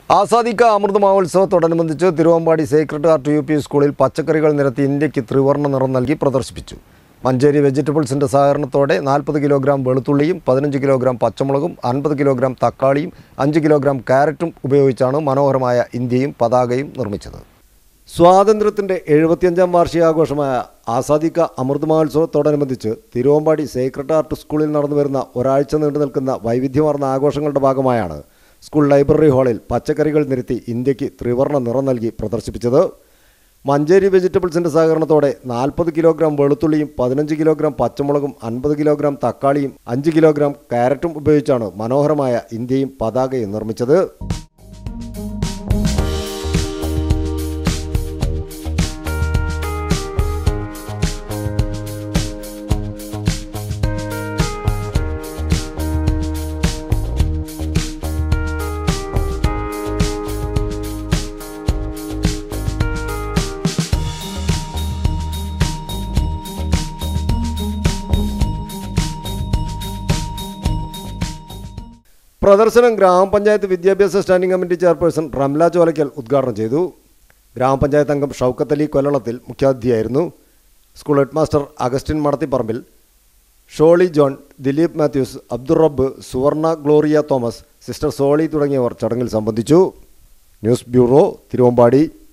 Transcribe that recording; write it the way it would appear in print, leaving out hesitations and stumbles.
ആസാദിക അമൃത മഹോത്സവത്തോടനുബന്ധിച്ച് Thiruvambady sacred heart U P സ്കൂളിൽ പച്ചക്കറികൾ നിരത്തി ഇന്ത്യക്ക് ത്രിവർണ്ണ നിറം നൽകി പ്രദർശിപ്പിച്ചു. മഞ്ചേരി വെജിറ്റബിൾസിൻ്റെ സഹകരണത്തോടെ 40 കിലോഗ്രാം വെളുത്തുള്ളിയും 15 കിലോഗ്രാം പച്ചമുളകും 50 കിലോഗ്രാം തക്കാളിയും 5 കിലോഗ്രാം കാരറ്റും ഉപയോഗിച്ചാണ് മനോഹരമായ ഇന്ത്യയും പതാകയും നിർമ്മിച്ചത്. സ്വാതന്ത്ര്യത്തിൻ്റെ 75ാം വാർഷികാഘോഷമായ ആസാദിക അമൃത മഹോത്സവത്തോടനുബന്ധിച്ച് തിരുവമ്പാടി സേക്രഡ് ഹാർട്ട് സ്കൂളിൽ നടന്നുവരുന്ന ഒരാഴ്ച നീണ്ടു നിൽക്കുന്ന വൈവിധ്യമാർന്ന ആഘോഷങ്ങളുടെ ഭാഗമായാണ് സ്കൂൾ ലൈബ്രറി ഹാളിൽ പച്ചക്കറികൾ നിരത്തി ഇന്ത്യക്ക് ത്രിവർണ്ണ നിറം നൽകി പ്രദർശിപ്പിച്ചത്. മഞ്ചേരി വെജിറ്റബിൾസിൻ്റെ സഹകരണത്തോടെ 40 കിലോഗ്രാം വെളുത്തുള്ളിയും 15 കിലോഗ്രാം പച്ചമുളകും 50 കിലോഗ്രാം തക്കാളിയും 5 കിലോഗ്രാം കാരറ്റും ഉപയോഗിച്ചാണ് മനോഹരമായ ഇന്ത്യയും പതാകയും നിർമ്മിച്ചത്. പ്രദർശനം ഗ്രാമപഞ്ചായത്ത് വിദ്യാഭ്യാസ standing committee chairperson Ramla Cholakkal ഉദ്ഘാടനം ചെയ്തു. ഗ്രാമപഞ്ചായത്ത് അംഗം ഷൗക്കത്ത് അലി കൊല്ലളത്തിൽ മുഖ്യാതിഥിയായിരുന്നു. School headmaster Augustine Madathiparambil, Sholy John, Dileep Mathews, Abdul Rabb, Suvarna Gloria Thomas, sister Soly തുടങ്ങിയവർ ചടങ്ങിൽ സംബന്ധിച്ചു. News bureau, Thiruvambady.